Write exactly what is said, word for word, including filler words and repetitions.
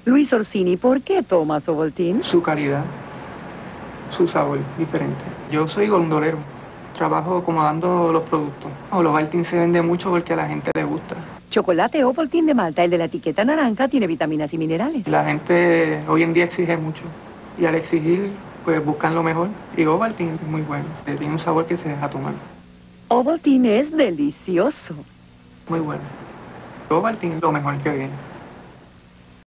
Luis Orsini, ¿por qué tomas Ovaltine? Su calidad, su sabor diferente. Yo soy gondolero, trabajo acomodando los productos. Los Ovaltine se vende mucho porque a la gente le gusta. Chocolate Ovaltine de Malta, el de la etiqueta naranja, tiene vitaminas y minerales. La gente hoy en día exige mucho y al exigir, pues buscan lo mejor. Y Ovaltine es muy bueno, tiene un sabor que se deja tomar. Ovaltine es delicioso. Muy bueno. Ovaltine es lo mejor que viene.